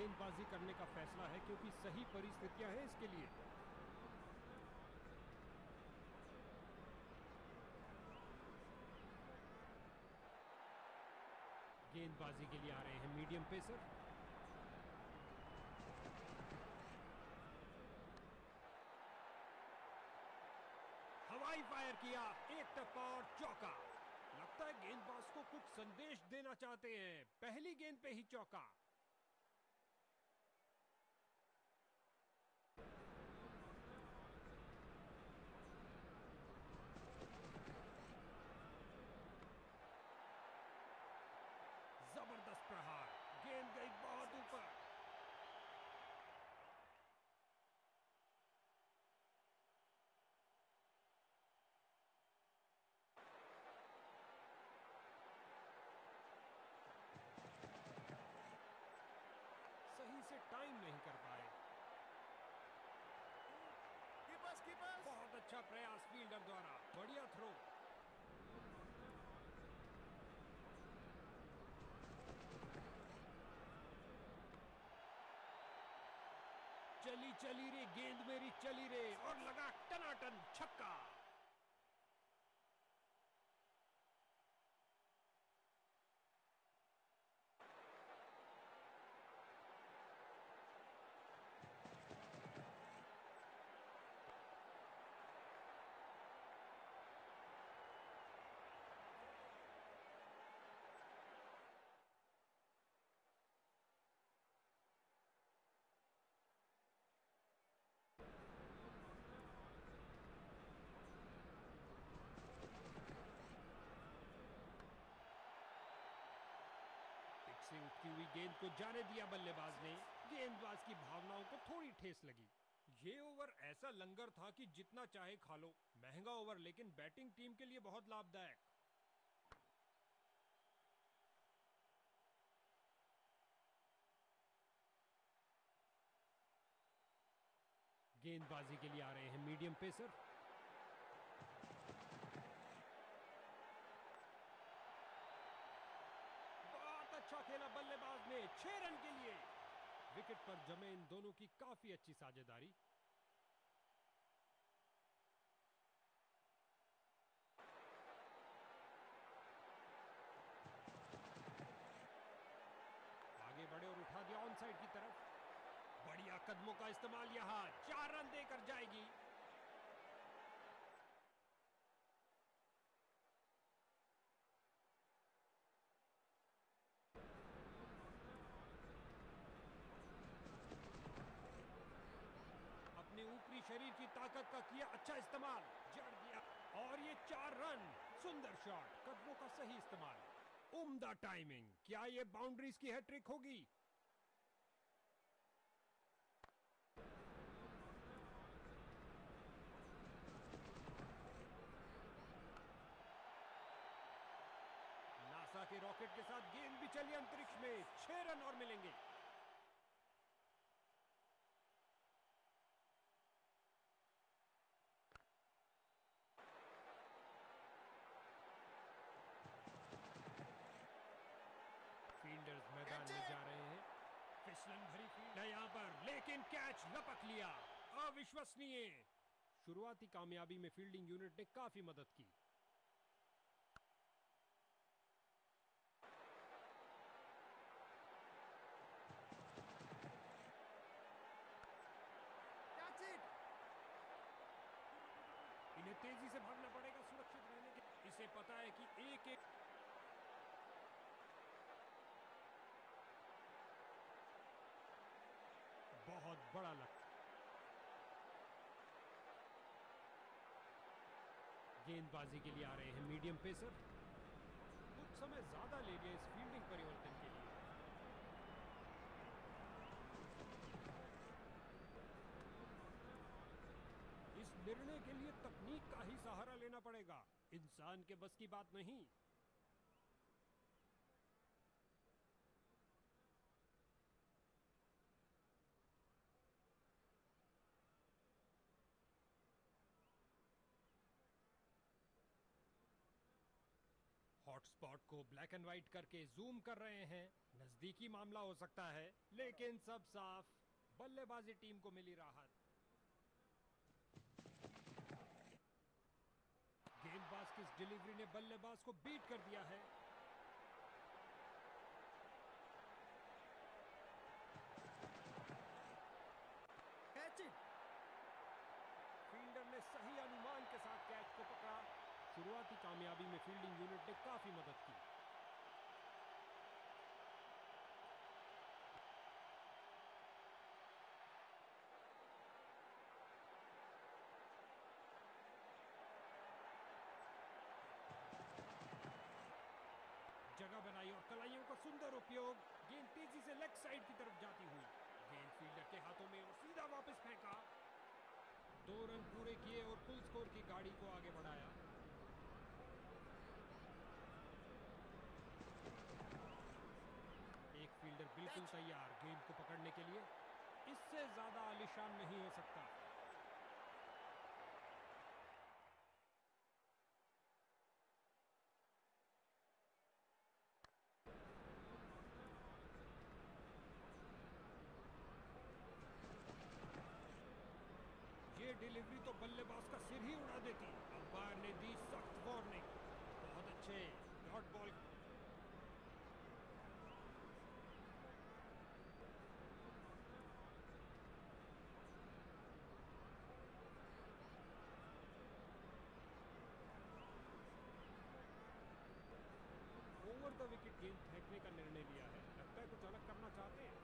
गेंदबाजी करने का फैसला है क्योंकि सही परिस्थितियां हैं इसके लिए। गेंदबाजी के लिए आ रहे हैं मीडियम पेसर। हवाई फायर किया, एक टप्पा और चौका। लगता है गेंदबाज को कुछ संदेश देना चाहते हैं। पहली गेंद पे ही चौका। जबरदस्त प्रहार, गेंद गई बहुत ऊपर। सही से टाइम नहीं कर पाए। बहुत अच्छा प्रयास फील्डर द्वारा, बढ़िया थ्रो। चली चली रे गेंद मेरी, चली रे, और लगा टनाटन छक्का। से उठती हुई गेंद को जाने दिया बल्लेबाज ने। गेंदबाज की भावनाओं को थोड़ी ठेस लगी। ये ओवर ऐसा लंगर था कि जितना चाहे खा लो। महंगा ओवर, लेकिन बैटिंग टीम के लिए बहुत लाभदायक। गेंदबाजी के लिए आ रहे हैं मीडियम पेसर। बहुत अच्छा खेला बल्लेबाज ने, 6 रन के लिए। विकेट पर जमे इन दोनों की काफी अच्छी साझेदारी। आगे बढ़े और उठा दिया ऑन साइड की तरफ। बढ़िया कदमों का इस्तेमाल, यहां 4 रन देकर जाएगी। अपने ऊपरी शरीर की ताकत का किया अच्छा इस्तेमाल, जड़ दिया, और ये 4 रन। सुंदर शॉट, कदमों का सही इस्तेमाल, उम्दा टाइमिंग। क्या ये बाउंड्रीज की हैट्रिक होगी? नासा के रॉकेट के साथ गेंद भी चली अंतरिक्ष में। 6 रन और मिलेंगे। फील्डर्स मैदान में जा रहे हैं। फिसलन भरी फील्ड है यहां पर, लेकिन कैच लपक लिया। अविश्वसनीय। शुरुआती कामयाबी में फील्डिंग यूनिट ने काफी मदद की। इन्हें तेजी से भागना पड़ेगा सुरक्षित रहने के। इसे पता है कि एक एक बहुत बड़ा लक्ष्य। गेंदबाजी के लिए आ रहे हैं मीडियम पेसर। कुछ समय ज्यादा ले लिया इस फील्डिंग परिवर्तन के लिए। इस निर्णय के लिए तकनीक का ही सहारा लेना पड़ेगा, इंसान के बस की बात नहीं। हॉट स्पॉट को ब्लैक एंड व्हाइट करके जूम कर रहे हैं। नजदीकी मामला हो सकता है, लेकिन सब साफ। बल्लेबाजी टीम को मिली राहत। गेंदबाज की इस डिलीवरी ने बल्लेबाज को बीट कर दिया है। फील्डर ने सही अनुमान के साथ कैच को पकड़ा। शुरुआती कामयाबी में फील्डिंग यूनिट ने काफी मदद की। जगह बनाई और कलाइयों का सुंदर उपयोग। गेंद तेजी से लेग साइड की तरफ जाती हुई। गेंद फील्डर के हाथों में और सीधा वापस फेंका। 2 रन पूरे किए और फुल स्कोर की गाड़ी को आगे बढ़ाया। एक फील्डर बिल्कुल तैयार गेंद को पकड़ने के लिए। इससे ज्यादा आलीशान नहीं हो सकता। ये डिलीवरी तो बल्लेबाज का सिर ही उड़ा देती। अंपायर ने दी सख्त वार्निंग। बहुत अच्छे dot ball. Over the wicket गेंद फेंकने का निर्णय लिया है। लगता है कुछ अलग करना चाहते हैं।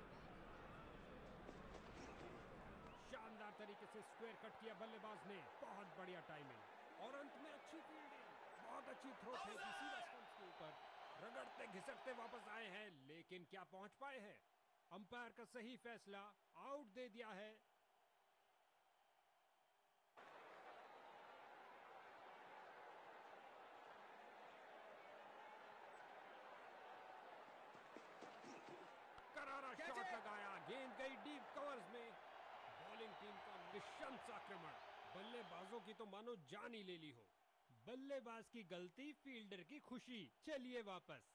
शानदार तरीके से स्क्वायर कट किया बल्लेबाज ने। बहुत बढ़िया टाइमिंग और अंत में अच्छी फील्डिंग। बहुत अच्छी थ्रो फेंकी सीधा स्टंप्स के ऊपर। रगड़ते घिसटते वापस आए हैं, लेकिन क्या पहुंच पाए हैं? अंपायर का सही फैसला, आउट दे दिया है। करारा शॉट लगाया। गेंद गई डीप कवर्स में। बॉलिंग टीम का निशंस आक्रमण। बल्लेबाजों की तो मानो जान ही ले ली हो। बल्लेबाज की गलती, फील्डर की खुशी। चलिए वापस।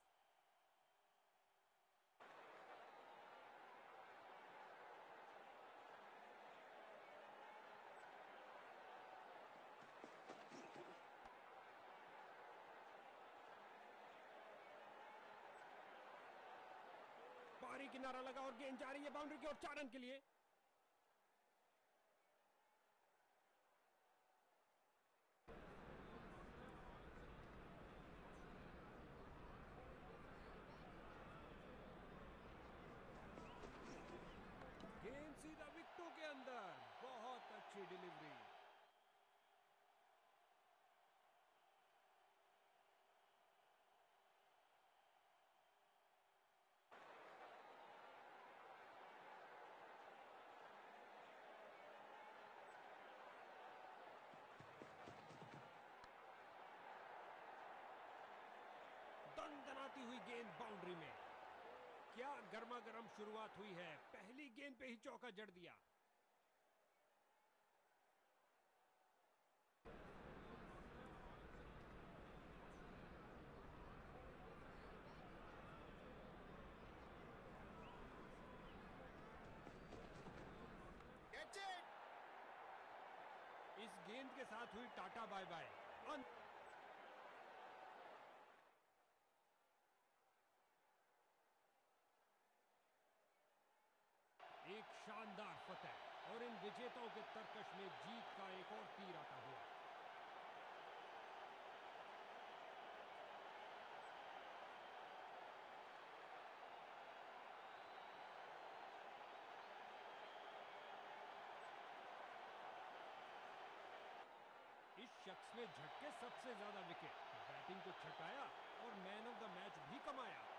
बारी किनारा लगा और गेंद जा रही है बाउंड्री की ओर 4 रन के लिए। गेंद सीधा विकेटों के अंदर। बहुत अच्छी डिलीवरी। दनदनाती हुई गेंद बाउंड्री में। क्या गर्मा गर्म शुरुआत हुई है। पहली गेंद पे ही चौका जड़ दिया। इस गेंद के साथ हुई टाटा बाय बाय। एक शानदार फतह और इन विजेताओं के तरकश में जीत का एक और तीर आता हुआ। इस शख्स ने झटके सबसे ज्यादा विकेट। बैटिंग को छकाया और मैन ऑफ द मैच भी कमाया।